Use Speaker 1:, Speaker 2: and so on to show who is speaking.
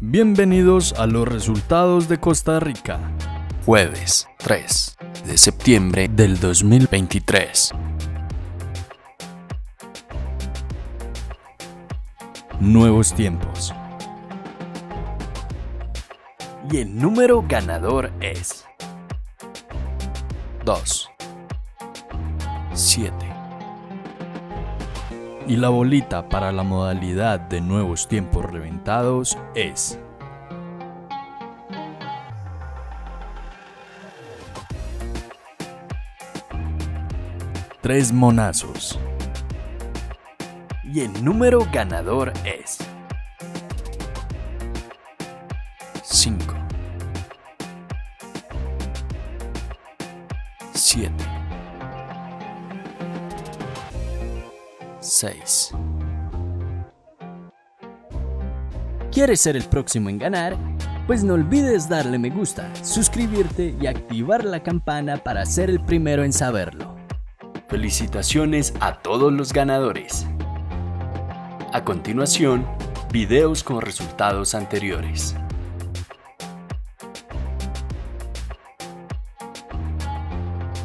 Speaker 1: Bienvenidos a los resultados de Costa Rica. Jueves 3 de septiembre del 2023. Nuevos tiempos. Y el número ganador es 2, 7. Y la bolita para la modalidad de nuevos tiempos reventados es 3 monazos. Y el número ganador es 5, 7, 6.
Speaker 2: ¿Quieres ser el próximo en ganar? Pues no olvides darle me gusta, suscribirte y activar la campana para ser el primero en saberlo.
Speaker 1: Felicitaciones a todos los ganadores. A continuación, videos con resultados anteriores.